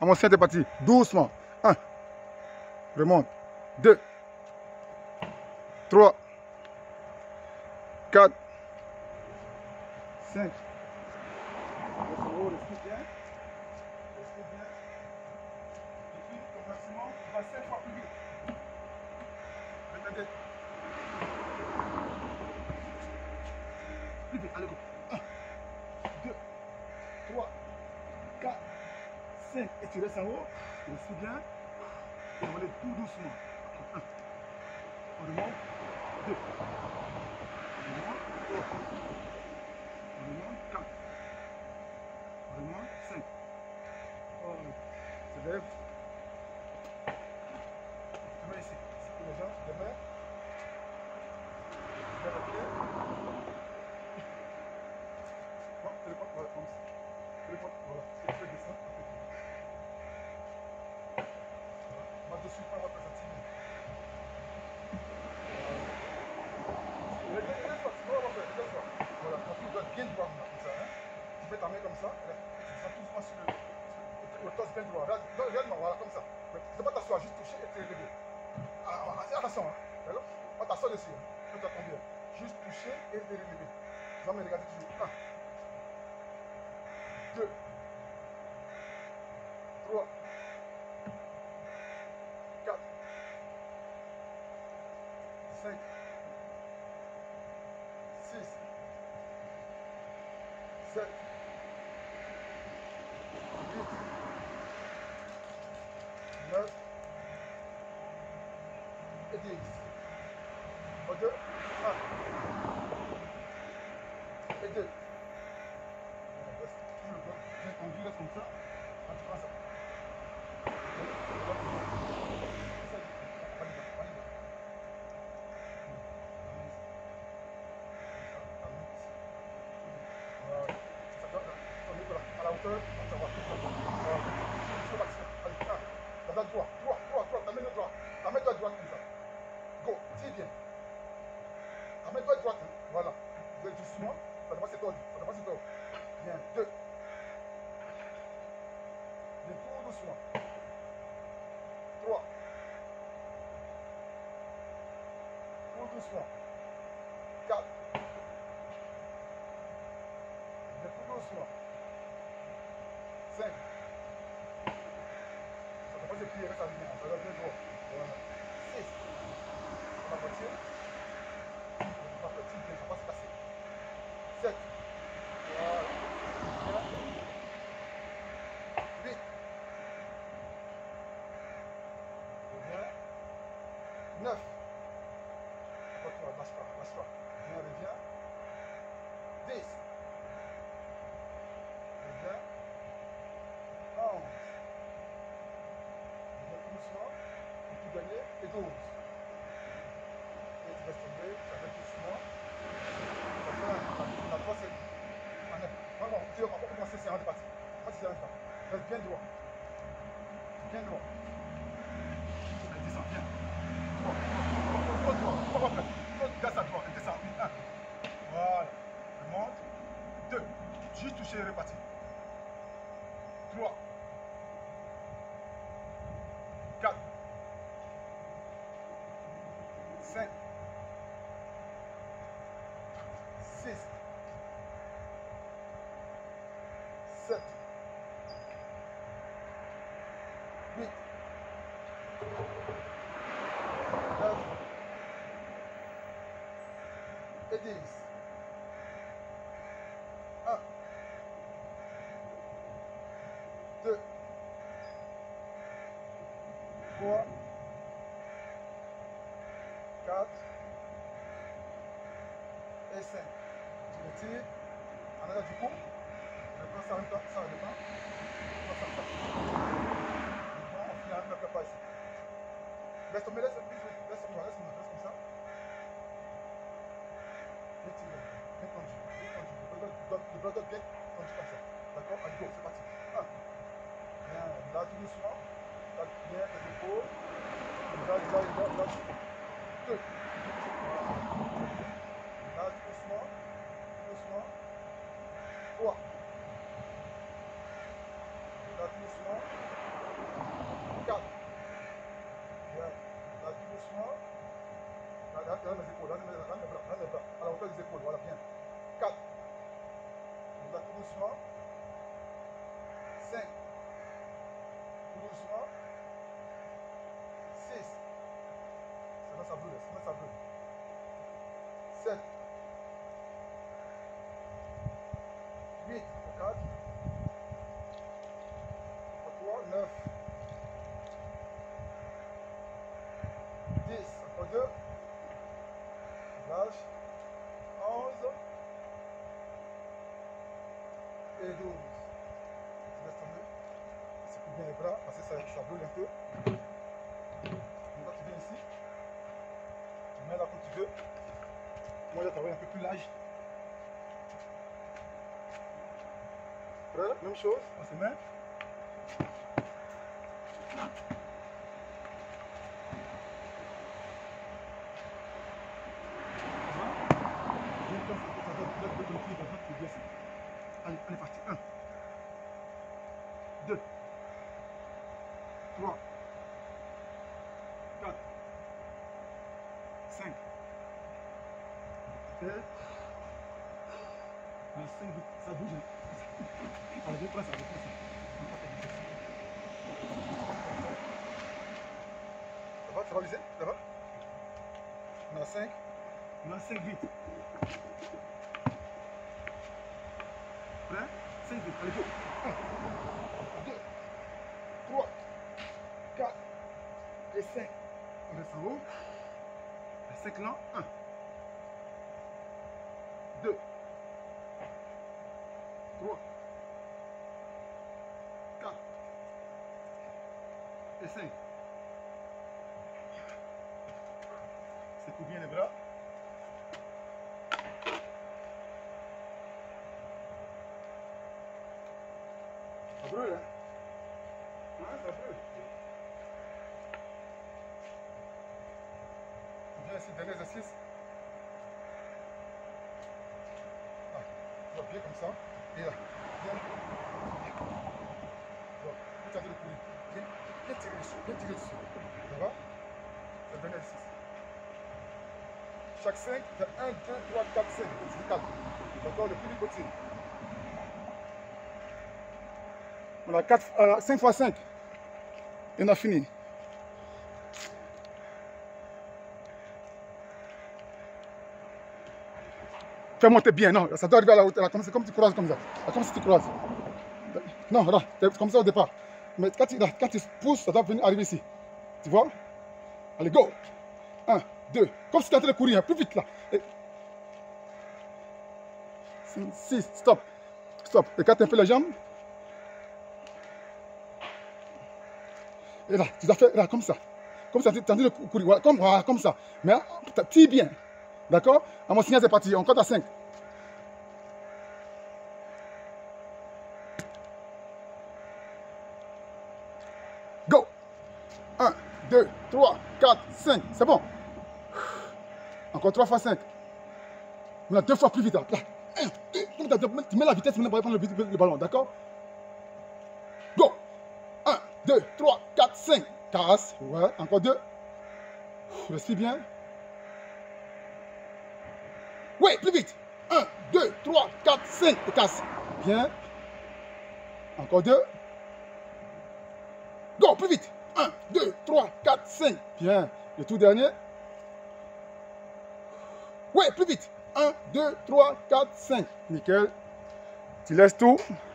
À mon sein, t'es parti. Doucement. 1. Remonte. 2. 3. 4. 5. Reste en haut, respire bien. Respire bien. Et puis, ton maximum, tu vas 5 fois plus vite. Regardez. Plus vite, allez, go. 1, 2, 3, 4, 5. Et tu restes en haut. Respire bien. Et on est tout doucement. 1. On remonte. 2. On remonte. 3. On remonte. 4. On remonte. 5. On se lève. Tu mets ici. Ici pour les gens. Tu te mets. Tu lèves le pied. Bon, téléphone. Voilà, comme ça. Téléphone. Voilà. Tu fais descendre. Voilà. Moi, je suis pas représentatif. Voilà, ton pied doit être bien droit comme ça. Hein. Tu mets ta main comme ça, tu sens tout doucement sur le torse bien droit. Regarde-moi, voilà, comme ça. Tu ne peux pas t'asseoir, juste toucher et te lever. Attention, hein. D'accord? Pas t'asseoir dessus, hein. Quand tu vas tomber. Juste toucher et te lever. Tu vas me regarder toujours. 1, 2, 3, 4, 5, 6, 7, 8, 9 et 10. Ok? 1 et 2. Reste tout le dos bien tendu, reste comme ça. Quand tu prends ça. À la hauteur, on va voir tout ça. Allez, droit, droit, droit, droit, ta main droite. Ta main droite comme ça. Go, tire bien. Ta main droite, hein. Voilà. Doucement, ça devrait se tordre. Ça devrait se tordre. Bien, 2. Bien, tout doucement. 3. Tout doucement. 4. Bien, tout doucement. 5. Ça devrait se plier, reste aligné. Ça doit bien droit. Voilà. 6. On va partir. On va partir bien, ça va se casser. 7. Voilà. 8. Reviens. 9. Lâche pas, lâche pas. Viens, reviens. 10. Reviens. 11. Reviens tout doucement. Et puis gagner. Et 12. Et tu restes tomber. Ça va doucement. Ça fait la 3, c'est en 9. Vraiment, on va commencer, c'est un de partie. C'est un de partie. Reste bien droit. Bien droit. Elle descend, bien. Droit. Droit. Garde sa droite. Elle descend. 1. Voilà. Remonte. 2. Juste toucher et repartir. 3. 4. 5. 6. 7. 8. 9. Et 10. 1. 2. 3. 4. Et 5. Tu retires. En arrière du cou. Je prends ça en même temps. Ça en même temps. On finit avec le pas ici. Laisse tomber, laisse tomber, laisse comme ça. Bien tiré, bien tendu, bien tendu. Le bras doit bien tendu comme ça. D'accord? Allez, go, c'est parti. 1. Bien, là tout doucement. Là bien les épaules. Là. 2. Là tout doucement. 3. Là tout doucement. ça brûle, ça brûle. 7, 8, encore 4, encore 3, 9, 10, encore 2, lâche, 11 et 12. Tu laisses tomber, secoue bien les bras parce que ça brûle un peu. Donc tu viens ici, tu mets là comme tu veux. Moi je travaille un peu plus large. Prêt? Même chose, on se met. Allez, on est parti. 1, 2, 3, 4, 5. Le 5, ça bouge. Allez, je prends ça, Ça va viser? Ça va? On a 5. On a 5 vite. Prêt? 5 vite. Allez, go. 1, 2, 3, 4 et 5. On reste en haut. 5 là. 1, 2, 3, 4 et 5. Secoue bien les bras. Ça brûle, hein? Ouais, ça brûle. On vient ici, dernier exercice. Ah, tu vas bien comme ça. Et là, viens. Bon, tu as de le courir. Viens tirer dessus, viens tirer dessus. Ça va? C'est le dernier exercice. Chaque 5, c'est 1, 2, 3, 4, 5. C'est 4. D'accord, le plus vite possible. On a 5 fois 5. Et on a fini. Fais monter bien, non, ça doit arriver à la hauteur, comme tu croises comme ça. Comme si tu croises. Non, là, c'est comme ça au départ. Mais quand tu pousses, ça doit venir arriver ici. Tu vois? Allez, go! 1, 2, comme si tu es en train de courir, hein, plus vite là. 6, stop. Stop. Écarte un peu les jambes. Et là, tu dois faire là, comme ça. Comme ça, tu es en train de courir. Voilà, comme ça. Mais tire bien. D'accord? À mon signal, c'est parti. On compte à 5. Go! 1, 2, 3, 4, 5. C'est bon. Encore 3 fois 5. On a 2 fois plus vite. Là. 1, 2, tu mets la vitesse maintenant pour prendre le ballon. D'accord? Go! 1, 2, 3, 4, 5. Casse. Ouais. Encore 2. Respire bien. Oui, plus vite. 1, 2, 3, 4, 5. Et casse. Bien. Encore 2. Go, plus vite. 1, 2, 3, 4, 5. Bien. Le tout dernier. Oui, plus vite. 1, 2, 3, 4, 5. Nickel. Tu laisses tout.